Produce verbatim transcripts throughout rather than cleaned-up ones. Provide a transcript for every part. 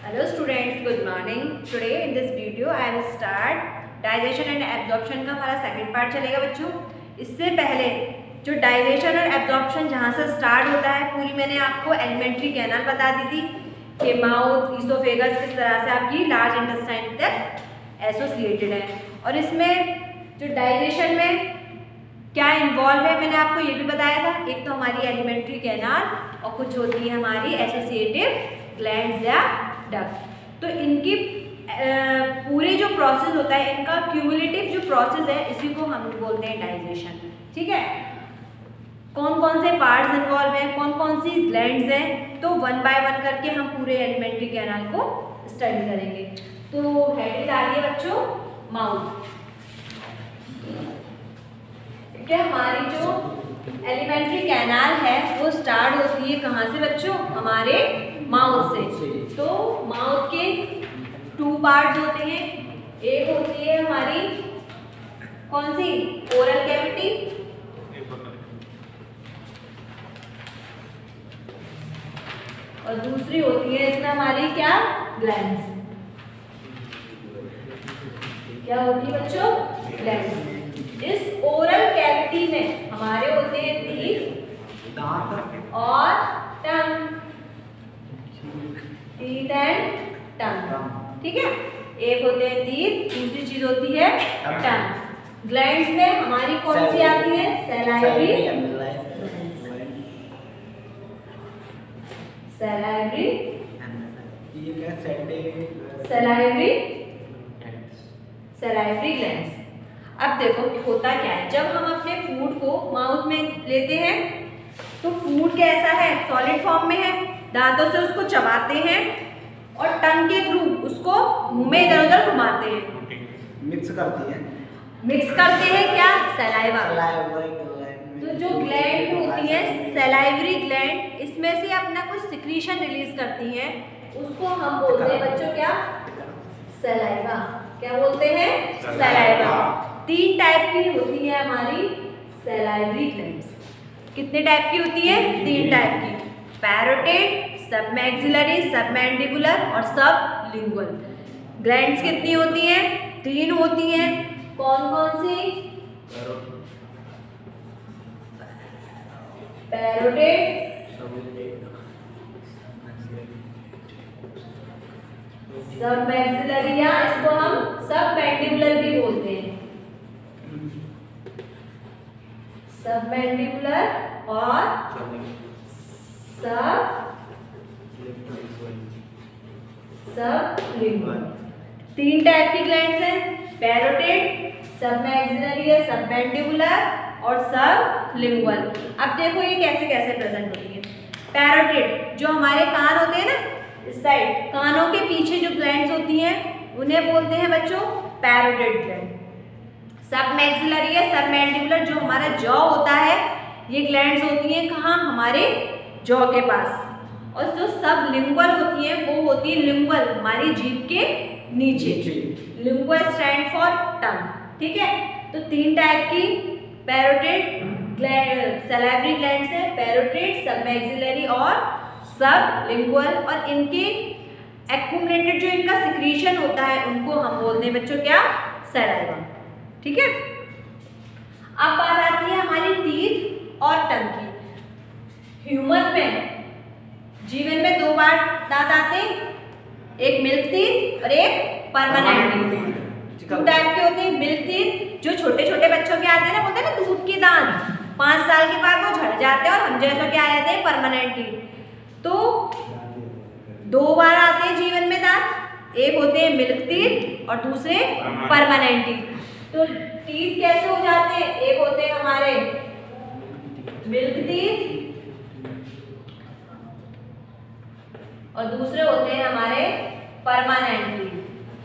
Hello students, good morning. Today in this video I will start digestion and absorption का हमारा second part चलेगा बच्चों। इससे पहले जो डाइजेशन और एब्जॉर्प्शन जहाँ से स्टार्ट होता है पूरी मैंने आपको एलिमेंट्री कैनाल बता दी थी कि माउथ, ईसोफेगस किस तरह से आपकी लार्ज इंटेस्टाइन तक एसोसिएटेड है। और इसमें जो डाइजेशन में क्या इन्वॉल्व है मैंने आपको ये भी बताया था। एक तो हमारी एलिमेंट्री कैनाल और कुछ होती है हमारी एसोसिएटिव ग्लैंड्स या डक्ट। तो इनकी पूरे जो प्रोसेस होता है इनका क्यूमुलेटिव जो प्रोसेस है इसी को हम बोलते हैं डाइजेशन। ठीक है, कौन कौन से पार्ट्स इन्वॉल्व हैं, कौन कौन सी ग्लैंड्स हैं, तो वन बाय वन करके हम पूरे एलिमेंट्री कैनाल को स्टडी करेंगे। तो हेडिंग डालिए बच्चों माउथ। क्या हमारी जो एलिमेंट्री कैनाल है वो स्टार्ट होती है कहाँ से बच्चों? हमारे माउथ से। तो माउथ के टू पार्ट्स होते हैं। एक होती है हमारी कौन सी? ओरल कैविटी, और दूसरी होती है इसमें हमारी क्या? ग्लैंड्स। क्या होती है बच्चों? ग्लैंड्स। इस ओरल कैविटी में हमारे होते हैं टीथ और टंग, टीथ एंड टंग। ठीक है, एक होते हैं टीथ, दूसरी चीज होती है टंग। ग्लैंड्स में हमारी कौन सी आती है? Salivary, salivary, salivary, salivary glands. अब देखो होता क्या है, जब हम अपने फूड को माउथ में लेते हैं तो फूड कैसा है? सॉलिड फॉर्म में है। दांतों से उसको चबाते हैं और टंग के थ्रू उसको मुंह में इधर उधर घुमाते हैं, मिक्स करती है मिक्स करते हैं क्या? सलाइवा। तो जो ग्लैंड होती है सलाइवरी ग्लैंड, इसमें से अपना कुछ सिक्रीशन रिलीज करती हैं, उसको हम बोलते हैं बच्चों क्या? सलाइवा। क्या बोलते हैं? सलाइवा। तीन टाइप की होती है हमारी सैलाइवरी ग्लैंड्स। कितने टाइप की होती है? तीन टाइप की। पैरोटिड, सबमैक्सिलरी, सबमैंडिबुलर और सबलिंगुअल। ग्लैंड्स कितनी होती हैं? तीन होती हैं। कौन कौन सी? पैरोटिड, सबमैक्सिलरी या इसको हम सबमैंडिबुलर भी बोलते हैं। सबमैंडिबुलर और सब सबलिंगुअल। तीन टाइप की ग्लैंड्स हैं, पैरोटिड, सबमैक्सिलरी या सबमैंडिबुलर और सबलिंगुअल। अब देखो ये कैसे कैसे प्रेजेंट होती है। पैरोटिड जो हमारे कान होते हैं ना इस साइड, कानों के पीछे जो ग्लैंड्स होती हैं उन्हें बोलते हैं बच्चों पैरोटिड ग्लैंड। सबमैक्सिलरी या सबमैंडिबुलर जो हमारा जॉ होता है, ये ग्लैंड्स होती हैं कहाँ? हमारे जॉ के पास। और जो सबलिंगुअल होती हैं वो होती है लिंगुअल, हमारी जीभ के नीचे। Lingual stand for tongue. ठीक है, तो तीन टाइप की पैरोटिड ग्लैंड, सैलाइवरी ग्लैंड्स है, पैरोटिड, सबमैक्सिलरी और सबलिंगुअल। और इनके एक्यूमुलेटेड जो इनका सिक्रीशन होता है उनको हम बोलते हैं बच्चों क्या? सलाइवा। ठीक है, अब बात आती है हमारी टीथ और टंग की। ह्यूमन में जीवन में दो बार दांत आते हैं, एक मिल्क टीथ और एक परमानेंट टीथ। टू टाइप के होते हैं। मिल्क टीथ जो छोटे छोटे बच्चों के आते हैं ना, बोलते हैं ना दूध के दांत, पाँच साल के बाद वो झड़ जाते हैं और हम जैसों के आ जाते हैं परमानेंट टीथ। तो दो बार आते हैं जीवन में दांत, एक होते हैं मिल्क टीथ और दूसरे परमानेंट टीथ। तो टीथ कैसे हो जाते हैं? एक होते हैं हमारे मिल्क टीथ और दूसरे होते हैं हमारे permanent teeth.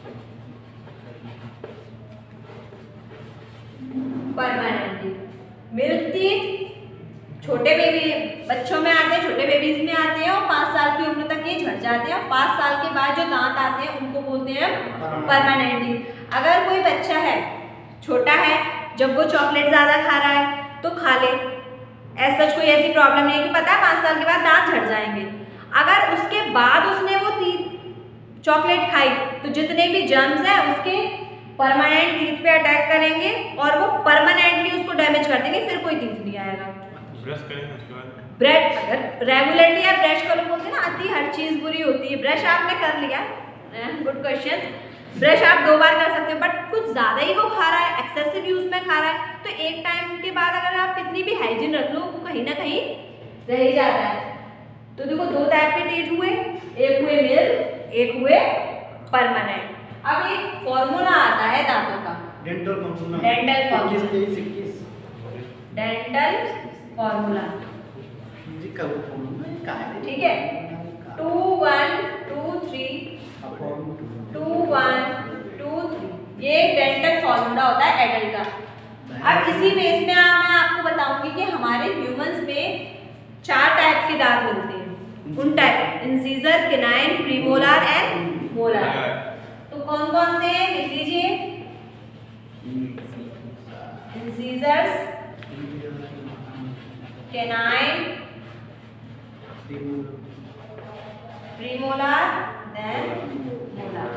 Permanent teeth. Milk teeth छोटे बेबी बच्चों में आते हैं, छोटे बेबीज में आते हैं और पाँच साल की उम्र तक ये झड़ जाते हैं। पाँच साल के बाद जो दांत आते हैं उनको बोलते हैं परमानेंट टीथ। अगर कोई बच्चा है, छोटा है, जब वो चॉकलेट ज़्यादा खा रहा है तो खा ले, ऐसा कोई ऐसी प्रॉब्लम नहीं है कि पता है पाँच साल के बाद दांत झड़ जाएंगे। अगर उसके बाद उसने वो चॉकलेट खाई तो जितने भी जर्म्स हैं उसके परमानेंट टीथ पे अटैक करेंगे और वो परमानेंटली उसको डैमेज कर देंगे, फिर कोई टीथ नहीं आएगा। ब्रश करेंगे उसके बाद ब्रश अगर रेगुलरली आप ब्रश करो, बोलते हैं ना अति हर चीज बुरी होती है। ब्रश आपने कर लिया, गुड क्वेश्चन, ब्रश आप दो बार कर सकते हो, बट कुछ ज़्यादा ही वो खा रहा है, एक्सेसिव यूज में खा रहा है, तो एक टाइम के बाद अगर आप कितनी भी हाइजीन रख लो वो कहीं ना कहीं रह ही जाता है। तो देखो दो टाइप के टीथ हुए, एक हुए मिल, एक हुए परमानेंट। अब एक फॉर्मूला आता है दांतों का, डेंटल फॉर्मूला, डेंटल फॉर्मूला, इक्कीस इक्कीस डेंटल फॉर्मूला, जी का वो फॉर्मूला का है, ठीक है, two one two three two one two three, ये डेंटल फॉर्मूला होता है एडल्ट का। अब इसी बेस में मैं आपको बताऊंगी कि हमारे ह्यूमंस में चार टाइप के दांत मिलते हैं, उन type incisor, canine, premolar and molar. तो कौन कौन से हैं लिख लीजिए, incisors, canine, premolar then molar.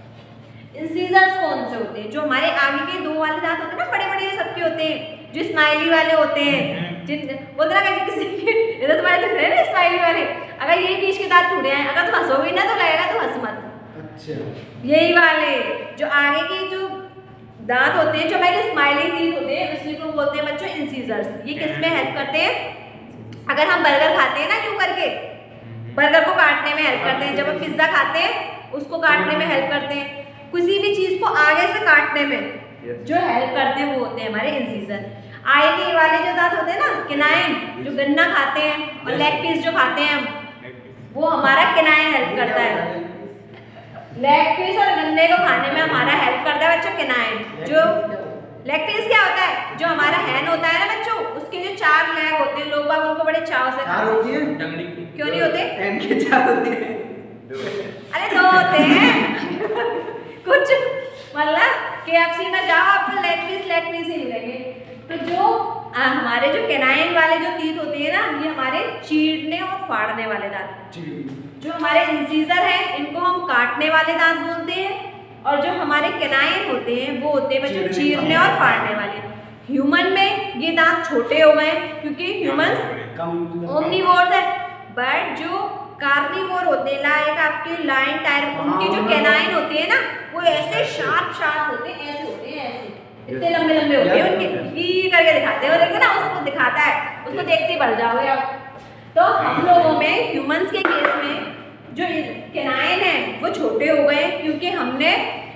Incisors कौन से होते हैं, जो हमारे आगे के दो वाले दांत होते हैं ना, बड़े बड़े सबके होते हैं, जो स्माइली वाले होते हैं, जिन बोलते ना किसी इधर तुम्हारे दिख रहे हैं ना स्माइली वाले, अगर यही बीच के दांत टूटे हैं, अगर तुम हंसोगे ना तो लगेगा तुम हंस मत। अच्छा, यही वाले जो आगे के जो दांत होते हैं, जो हमारे स्माइली टीथ होते हैं, उसी को बोलते हैं बच्चों इंसीजर्स। ये किस में हेल्प करते हैं, अगर हम बर्गर खाते हैं ना यूं करके, बर्गर को काटने में हेल्प करते हैं, जब हम पिज्जा खाते हैं उसको काटने में हेल्प करते हैं, किसी भी चीज को आगे से काटने में जो हेल्प करते हैं वो होते हैं हमारे इंसीजर। आगे वाले जो दांत होते हैं ना, केनाइन, जो गन्ना खाते हैं और लेग पीस जो खाते हैं हम, वो हमारा केनाइन हेल्प करता है। लेग पीस और गन्ने को खाने में हमारा हेल्प करता है बच्चों केनाइन। जो लेग पीस क्या होता है, जो हमारा हैन होता है ना बच्चों, उसके जो चार लेग होते हैं, लोग बाग उनको बड़े चाव से चार होती है, क्यों नहीं होते, हैन के चार होते हैं, अरे दो होते हैं कुछ मतलब केएफसी में जाओ आपको लेग पीस लेग पीस ही मिलेंगे। तो जो आ, हमारे जो केनाइन वाले जो टीथ होते हैं ना, ये हमारे चीरने और फाड़ने वाले दांत। जो हमारे इंसीजर हैं इनको हम काटने वाले दांत बोलते हैं, और जो हमारे केनाइन होते हैं वो होते हैं बच्चों चीरने और फाड़ने वाले। ह्यूमन में ये दांत छोटे हो गए क्योंकि ह्यूमंस ओमनिवोर्स है, बट जो कार्निवोर होते हैं, लाइक आपके लाइन टायर, उनके जो केनाइन होते हैं ना वो ऐसे शार्प शार्प होते हैं, ऐसे होते हैं, ऐसे इतने लंबे लंबे होते हैं उनके, ई करके दिखाते हैं, और देखो ना उसको दिखाता है, उसको देखते ही बढ़ जाओगे आप। तो हम लोगों में ह्यूमंस के केस में जो केनाइन है वो छोटे हो गए क्योंकि हमने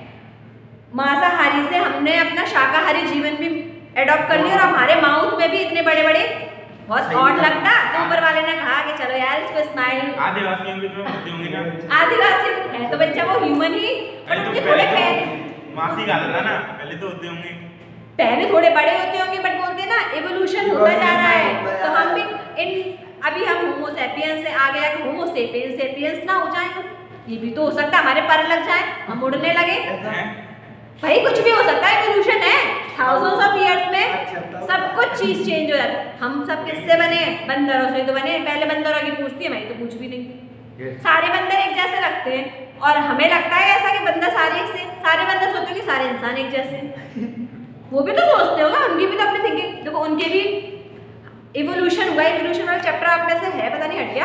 मांसाहारी से हमने अपना शाकाहारी जीवन भी एडॉप्ट कर लिया, और हमारे माउथ में भी इतने बड़े बड़े, बहुत ऑड लगता, तो ऊपर वाले ने कहा कि चलो यार इसको स्माइल, आदिवासियों की तो होते होंगे ना, आदिवासी है तो बच्चा वो ह्यूमन ही, पर उनके थोड़े पैर मासी का था ना, पहले तो होते होंगे, पहले थोड़े बड़े होते होंगे, बट बोलते हैं ना इवोल्यूशन होता जा रहा है, तो हम भी इन अभी हम होमो सेपियंस से आ गया कि होमो सेपियंस सेपियंस ना हो जाए, ये भी तो हो सकता है, हमारे पर लग जाए, हम उड़ने लगे, भाई कुछ भी हो सकता है, इवोल्यूशन है, थाउजेंड्स ऑफ इयर्स में सब कुछ चीज चेंज हो जाती है। हम सब किससे बने, बंदरों से तो बने, पहले बंदरों की पूछती है, मैं तो कुछ भी नहीं, सारे बंदर एक जैसे लगते हैं, और हमें लगता है ऐसा कि बंदर सारे एक से, सारे बंदर सोचते हैं कि सारे इंसान एक जैसे, वो भी तो सोचते होगा, उनकी भी तो अपनी थिंकिंग, देखो उनके भी इवोल्यूशन हुआ, इवोल्यूशन वाला चैप्टर आप में से है, पता नहीं हट गया,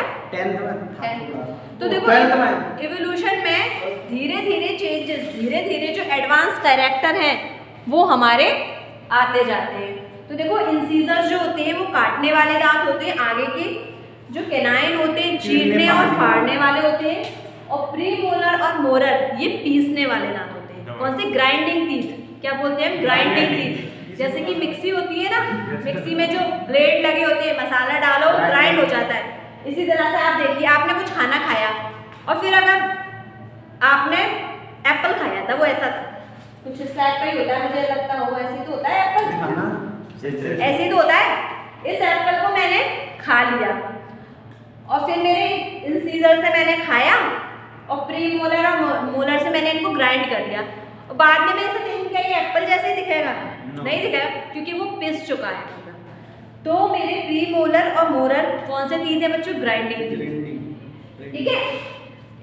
तो देखो इवोल्यूशन में धीरे धीरे चेंजेस, धीरे धीरे जो एडवांस कैरेक्टर हैं वो हमारे आते जाते हैं। तो देखो इंसीजर्स जो होते हैं वो काटने वाले दांत होते हैं आगे के, जो केनाइन होते हैं चीरने और फाड़ने वाले होते हैं, और प्रीमोलर और मोलर ये पीसने वाले दांत होते हैं। कौन से, ग्राइंडिंग टीथ, क्या बोलते हैं, ग्राइंडिंग टीथ। जैसे कि मिक्सी होती है ना, मिक्सी में जो ब्लेड लगे होते हैं, मसाला डालो ग्राइंड हो जाता है, इसी तरह से आप देखिए आपने कुछ खाना खाया और फिर अगर आपने एप्पल खाया था, वो ऐसा था, कुछ इस टाइप का ही होता है, मुझे लगता होगा ऐसे तो होता है एप्पल, ऐसे ही तो होता है। इस एप्पल को मैंने खा लिया और फिर मेरे इंसीजर से मैंने खाया और प्रीमोलर और मोलर से मैंने इनको ग्राइंड कर लिया, और बाद में मैं ऐसा देखूँ क्या ये एप्पल जैसे ही दिखेगा, नहीं दिखेगा क्योंकि वो पिस चुका है। तो मेरे प्रीमोलर और मोलर कौन से टीथ है बच्चों, ग्राइंडिंग टीथ, ठीक है।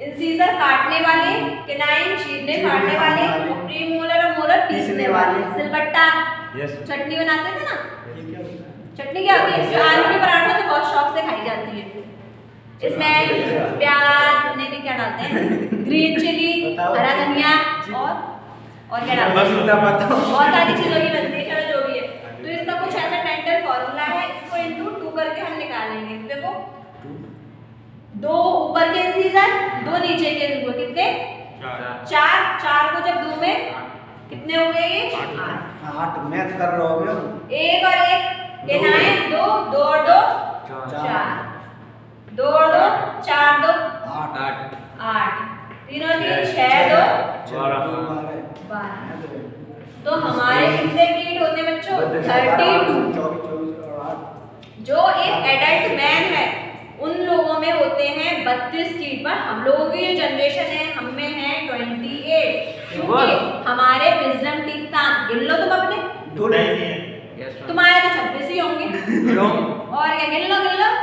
इंसीजर काटने वाले, केनाइन चीरने फाड़ने वाले, प्रीमोलर और मोलर पीसने वाले। सिलबट्टा यस चटनी बनाते थे ना, ये क्या होता है? चटनी क्या होती है जो आलू के पराठों से बहुत शौक से खाई जाती है। इसमें प्याज नहीं नहीं क्या डालते हैं, ग्रीन चिली, हरा धनिया और और क्या डालते हैं, बहुत सारी चीजों की बनती है, चलो जो भी है। तो इसका कुछ ऐसा डेंटल फॉर्मूला है, इसको इनटू टू करके हम निकालेंगे। देखो दो ऊपर के इंसीजर, दो नीचे के हुए, कितने चार चार। चार को जब दो में कितने हो गए ये आठ। आठ मैथ कर रहा हूँ मैं। एक और एक केनाइन, दो दो और दो चार, दो और दो चार, दो आठ आठ आठ, तीन और तीन छह, दो बारह बारह। तो हमारे कितने टीथ होते हैं बच्चों, थर्टी टू। चौबीस चौबीस और आठ। जो एक एडल्ट मैन है उन लोगों में होते हैं बत्तीस टीथ, पर हम लोगों की जो जनरेशन है हम में है ट्वेंटी एट, क्योंकि हमारे विजडम टीथ दांत गिन लो तुम अपने, दो नहीं है। तुम्हारे तो छब्बीस ही होंगे और क्या, गिन लो गिन लो।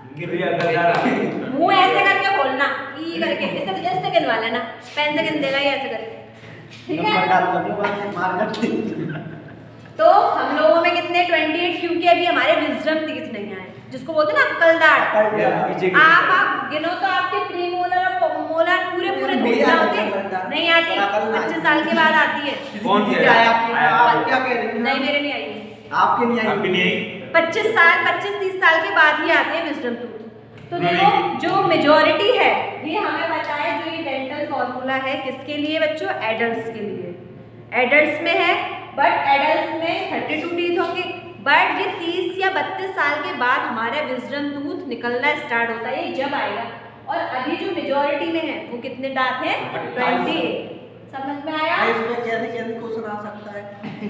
मुंह ऐसे करके खोलना, ई करके, इससे तो जैसे गिनवा लेना, पेन से गिन देगा ही ऐसे करके, ठीक है। नंबर डाल दो बाद मार करते। तो हम लोगों में कितने अट्ठाईस, क्योंकि अभी हमारे विजडम टीथ नहीं आए, जिसको बोलते हैं ना अक्कल दांत। आप आप गिनो तो आपके प्रीमोलर और मोलर पूरे पूरे धोना होते नहीं आती, पच्चीस साल के बाद आती है। कौन सी क्या है आपकी? आप क्या कह रही हैं? नहीं मेरे नहीं आई, आपके नहीं आई? आपकी नहीं आई? पच्चीस साल पच्चीस तीस साल के बाद ही आते हैं विजडम टूथ। तो देखो जो मेजॉरिटी है ये हमें बताया, जो ये डेंटल फॉर्मूला है किसके लिए बच्चों, एडल्ट्स के लिए। एडल्ट्स में है, बट एडल्ट्स में थर्टी टू टीथ होंगे, बट ये तीस या बत्तीस साल के बाद हमारे विजडम टूथ निकलना स्टार्ट होता है, ये जब आएगा। और अभी जो मेजॉरिटी में है वो कितने दांत हैं, ट्वेंटी। समझ में आया? इसमें कैसे कैसे क्वेश्चन आ सकता है?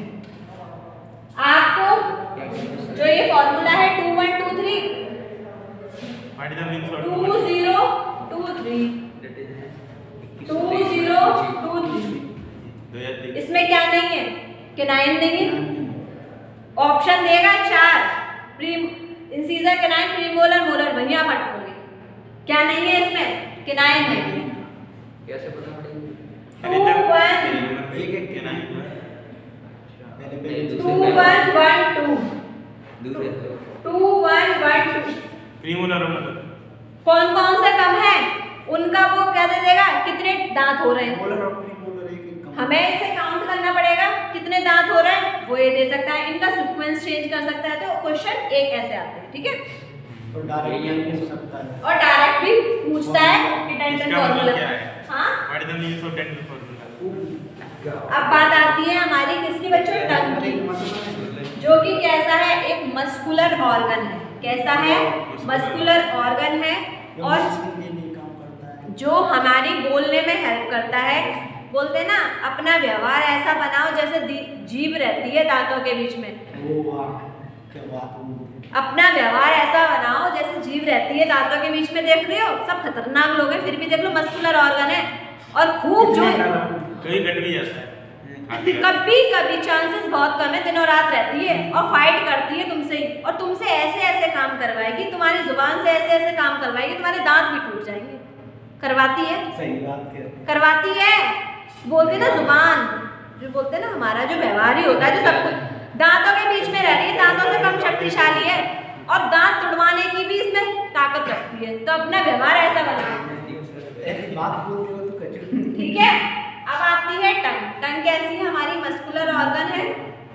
आपको जो ये फॉर्मूला है two one two three, two zero two three, two zero two three, इसमें क्या नहीं है, केनाइन नहीं है। ऑप्शन देगा चार, prem incisor, canine, premolar, molar, वहीं आप अटकोगे। क्या नहीं है इसमें, केनाइन नहीं है। कैसे पता पड़ेगा? टू वन एक एक के नहीं पहले पहले two one one two, two one one two. Premolar और मोलर कौन कौन से कम है उनका वो क्या दे देगा, कितने दांत हो रहे हैं। मोलर और प्रीमोलर एक एक कम। हमें इसे काउंट करना पड़ेगा कितने दांत हो रहे हैं, वो ये दे सकता है, इनका सीक्वेंस चेंज कर सकता है। तो क्वेश्चन एक ऐसे आते हैं, ठीक है। और डायरेक्ट भी पूछ सकता है। और डायरेक्ट भी पूछता है कि डेंटल इसका मतलब फॉर्मूला क्या है? हाँ। What is the meaning of dental formula? अब बात आती है हमारी किसकी बच्चों, टंग की, जो कि कैसा है, एक मस्कुलर ऑर्गन है। कैसा है, मस्कुलर ऑर्गन है, और काम करता है, जो हमारी बोलने में हेल्प करता है। बोलते हैं ना, अपना व्यवहार ऐसा बनाओ जैसे जीभ रहती है दांतों के बीच में। वो वाह क्या बात हुई। अपना व्यवहार ऐसा बनाओ जैसे जीभ रहती है दांतों के बीच में। देख रहे हो, सब खतरनाक लोग हैं, फिर भी देख लो मस्कुलर ऑर्गन है। और खूब जो कहीं कट भी जाता है, कभी कभी चांसेस बहुत कम है, दिनों रात रहती है और फाइट करती है तुमसे ही, और तुमसे ऐसे ऐसे काम करवाएगी, तुम्हारी जुबान से ऐसे ऐसे काम करवाएगी, तुम्हारे दांत भी टूट जाएंगे। करवाती है, सही बात कह करवाती है। बोलते ना जुबान, जो बोलते ना हमारा जो व्यवहार ही होता है, जो सब कुछ दांतों के बीच में रह रही है, दांतों से कम शक्तिशाली है, और दांत तुड़वाने की भी इसमें ताकत रखती है। तो अपना व्यवहार ऐसा बनाओ, ऐसी बात बोलते हो तो कचरे। ठीक है। अब आती है टंग। टंग कैसी है, हमारी मस्कुलर ऑर्गन है,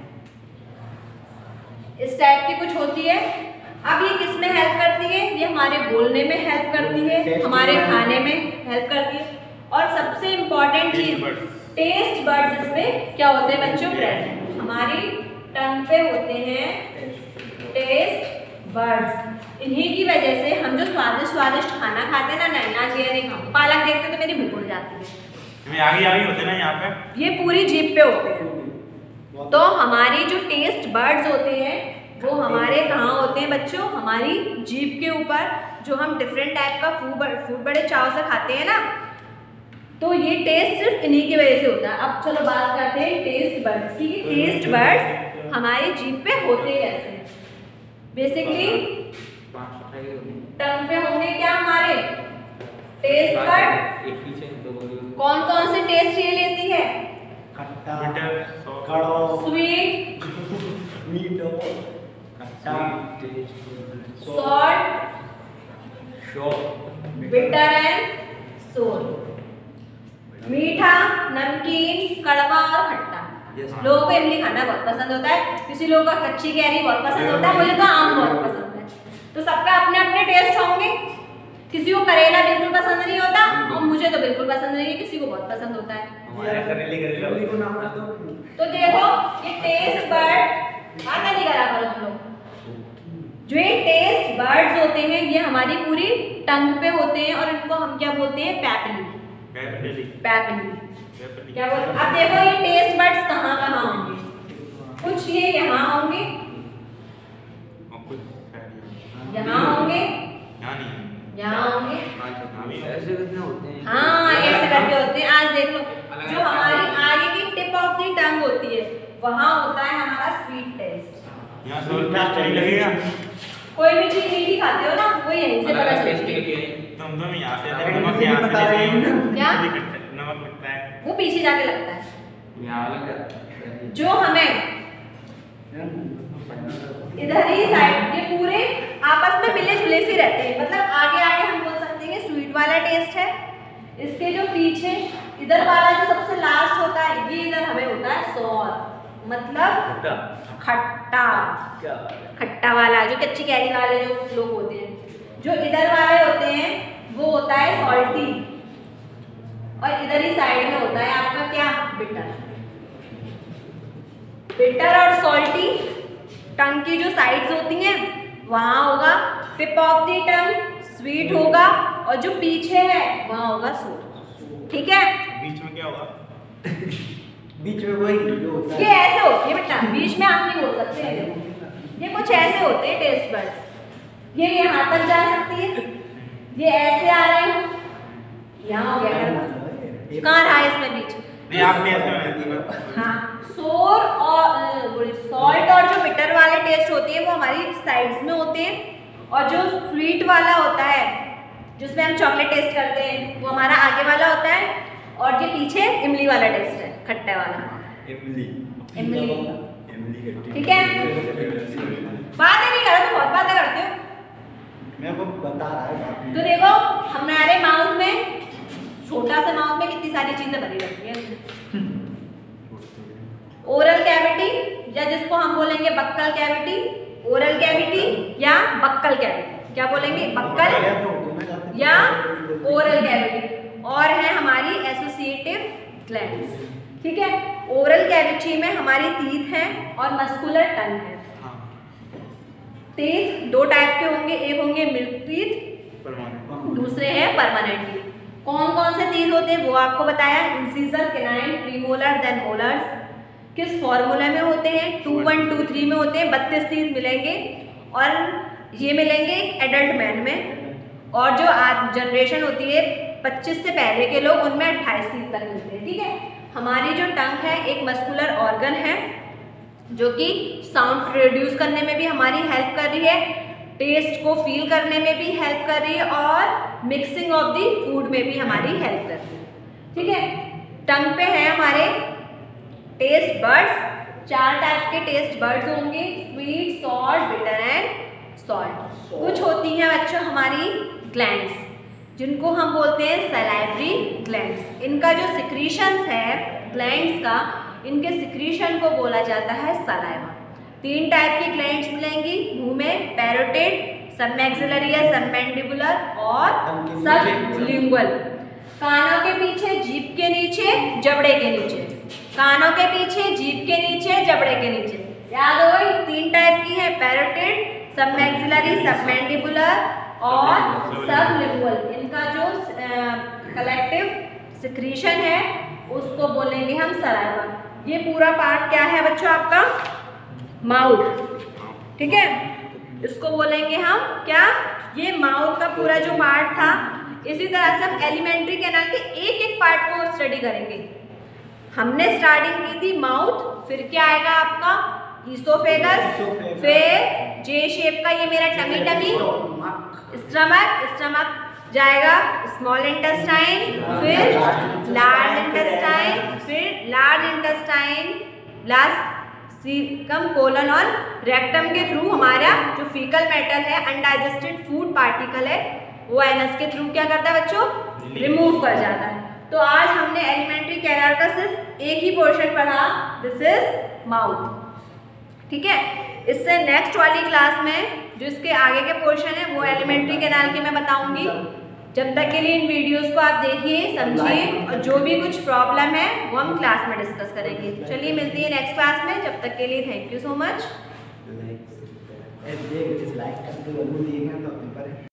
इस टाइप की कुछ होती है। अब ये किस में हेल्प करती है, ये हमारे बोलने में हेल्प करती है, हमारे खाने में हेल्प करती है, और सबसे इम्पोर्टेंट चीज टेस्ट बर्ड्स इसमें क्या होते हैं बच्चों, प्रेजेंट। हमारी टंग पे होते हैं टेस्ट बर्ड्स। इन्हीं की वजह से हम जो स्वादिष्ट स्वादिष्ट खाना खाते हैं ना, नहीं आज ये नहीं खाऊं, पालक देखते तो मेरी भूख उड़ जाती है। ये आगे आगे होते ना यहाँ पे, ये पूरी जीभ पे होते हैं। तो हमारी जो टेस्ट बर्ड्स होते हैं वो हमारे कहाँ होते हैं बच्चों, हमारी जीभ के ऊपर, जो हम डिफरेंट टाइप का फूड फूड बड़े चाव से खाते हैं ना, तो ये टेस्ट सिर्फ इन्हीं की वजह से होता है। अब चलो बात करते हैं टेस्ट बर्ड्स की। टेस्ट बर्ड्स हमारी जीभ पे होते कैसे हैं। बेसिकली टंग पे होंगे क्या हमारे टेस्ट बर्ड, एक ही से दो कौन कौन से टेस्ट ये लेती है? खट्टा, बिटर, सॉल्ट, कड़वा, स्वीट, मीठा, खट्टा, सॉल्ट, बिटर एंड सोर। मीठा, नमकीन, कड़वा और खट्टा। Yes, लोगों को इमली खाना बहुत पसंद होता है, किसी लोगों को कच्ची कैरी बहुत पसंद होता है, मुझे तो आम बहुत पसंद है। तो सबका अपने अपने टेस्ट होंगे। किसी को करेला बिल्कुल पसंद नहीं होता और मुझे तो बिल्कुल पसंद नहीं है, किसी को बहुत पसंद होता है। हमारे करेले करेले को नाम रख दो। तो देखो ये टेस्ट बर्ड आना नहीं करा करो तुम लोग। जो ये टेस्ट बर्ड्स होते हैं ये हमारी पूरी टंग पे होते हैं और इनको हम क्या बोलते हैं? पैपिली। Papillae, papillae papillae. क्या बोलते? अब देखो ये टेस्ट बर्ड्स कहाँ कहाँ होंगे? कुछ ये यहाँ होंगे, और कुछ शायद यहाँ होंगे, यहाँ नहीं है। यहाँ होंगे। यहाँ भी है। ऐसे कितने होते हैं? हाँ ऐसे करके होते हैं। आज देख लो जो हमारी आगे की टिप ऑफ दी टंग होती है वहाँ होता है हमारा स्वीट टेस्ट। यहाँ सॉल्ट टेस्ट नहीं लगेगा। कोई भी चीज मीठी खाते हो ना वो यहीं से पता चलती है। तुम तुम यहाँ से आते हो, नमक यहाँ से लेते हो। क्या? नमक लगता है। वो पीछे जाके लगता है। यहाँ लग जाता है। जो हमें इधर ही साइड ये पूरे आपस में मिले जुले से रहते हैं, मतलब आगे आगे हम बोल सकते हैं कि स्वीट वाला टेस्ट है। इसके जो पीछे इधर वाला जो सबसे लास्ट होता है ये इधर हमें होता है सॉर, मतलब खट्टा। क्या? खट्टा वाला जो कच्ची कैरी वाले जो लोग होते हैं। जो इधर वाले होते हैं वो होता है सॉल्टी और इधर ही साइड में होता है आपका क्या? बिटर। बिटर और सॉल्टी टंग की जो साइड्स होती हैं वहाँ होगा tip of the tongue sweet होगा और जो पीछे है वहाँ होगा सोर। ठीक है? बीच में क्या होगा? बीच में वही जो होता ये है। ऐसे होती है बेटा, बीच में आप नहीं बोल सकते हैं। देखो ये कुछ ऐसे होते हैं टेस्ट बड्स। ये यहाँ तक जा सकती है, ये ऐसे आ रहे हो, यहाँ हो गया गड़बड़। कहाँ रहा इसमें बीच? नहीं आप भी ऐसे में। हाँ सोर और सॉल्ट और जो बिटर वाले टेस्ट होती है वो हमारी साइड्स में होते हैं और जो स्वीट वाला होता है जिसमें हम चॉकलेट टेस्ट करते हैं वो हमारा आगे वाला होता है और ये पीछे इमली वाला टेस्ट है, खट्टे वाला इमली। इमली। इमली खट्टी। ठीक है? बातें नहीं करो तो बहुत बातें करते हो। मैं वो बता रहा है। तो देखो हमारे माउथ में छोटा सा माउथ में कितनी सारी चीजें भरी रहती है। ओरल कैविटी या जिसको हम बोलेंगे बक्कल कैविटी, ओरल कैविटी या बक्कल कैविटी। क्या बोलेंगे? बक्कल या ओरल कैविटी। और है हमारी एसोसिएटिव ग्लैंड्स। ठीक है? ओरल कैविटी में हमारी टीथ है और मस्कुलर टंग है। टीथ दो टाइप के होंगे, एक होंगे मिल्क टीथ, दूसरे हैं परमानेंट टीथ। कौन कौन से टीथ होते हैं वो आपको बताया, incisor, canine, premolar, then molars. किस फॉर्मूला में होते हैं? टू वन टू थ्री में होते हैं। बत्तीस टीथ मिलेंगे और ये मिलेंगे एक एडल्ट मैन में। और जो आज जनरेशन होती है पच्चीस से पहले के लोग उनमें अट्ठाईस टीथ तक मिलते हैं। ठीक है? हमारी जो टंग है एक मस्कुलर ऑर्गन है जो कि साउंड प्रोड्यूस करने में भी हमारी हेल्प कर रही है, टेस्ट को फील करने में भी हेल्प कर रही है और मिक्सिंग ऑफ दी फूड में भी हमारी हेल्प कर रही है। ठीक है? टंग पे है हमारे टेस्ट बर्ड्स। चार टाइप के टेस्ट बर्ड्स होंगे, sweet, salt, bitter and salt. कुछ होती हैं बच्चों हमारी ग्लैंड्स जिनको हम बोलते हैं सलाइवरी ग्लैंड्स। इनका जो सिक्रीशंस है ग्लैंड्स का, इनके सिक्रीशन को बोला जाता है सलाइवा। तीन टाइप की ग्लैंड्स मिलेंगी मुंह में, पैरोटिड, सबमैक्सिलरी या सबमैंडिबुलर और सबलिंगुअल। कानों के पीछे, जीभ के नीचे, जबड़े के नीचे। कानों के पीछे, जीभ के नीचे, जबड़े के नीचे। याद हो गई? तीन टाइप की है, पैरोटिड, सबमैक्सिलरी, सबमैंडिबुलर और सबलिंगुअल। इनका जो कलेक्टिव सिक्रीशन है उसको बोलेंगे हम सलाइवा। ये पूरा पार्ट क्या है बच्चों आपका? माउथ। ठीक है? इसको बोलेंगे हम क्या? ये माउथ का पूरा जो पार्ट था। इसी तरह से हम एलिमेंट्री कैनाल के एक एक पार्ट को स्टडी करेंगे। हमने स्टार्टिंग की थी माउथ, फिर क्या आएगा आपका? ईसोफेगस, फिर जे शेप का ये मेरा टमी टमी, स्टमक, स्टमक जाएगा स्मॉल इंटेस्टाइन, फिर लार्ज इंटेस्टाइन, फिर large intestine, last caecum colon और रेक्टम के थ्रू हमारा जो फीकल मैटर है, अनडाइजेस्टेड फूड पार्टिकल है, वो एनस के थ्रू क्या करता है बच्चों, रिमूव कर जाता है। तो आज हमने एलिमेंट्री कैनाल का सिर्फ एक ही पोर्शन पढ़ा, दिस इज माउथ। ठीक है, इससे नेक्स्ट वाली क्लास में जो इसके आगे के पोर्शन है वो एलिमेंट्री कैनाल के मैं बताऊंगी। जब तक के लिए इन वीडियोस को आप देखिए, समझिए, और जो भी कुछ प्रॉब्लम है वो हम क्लास में डिस्कस करेंगे। चलिए मिलती है नेक्स्ट क्लास में, जब तक के लिए thank you so much. Like कर दो, देखना तो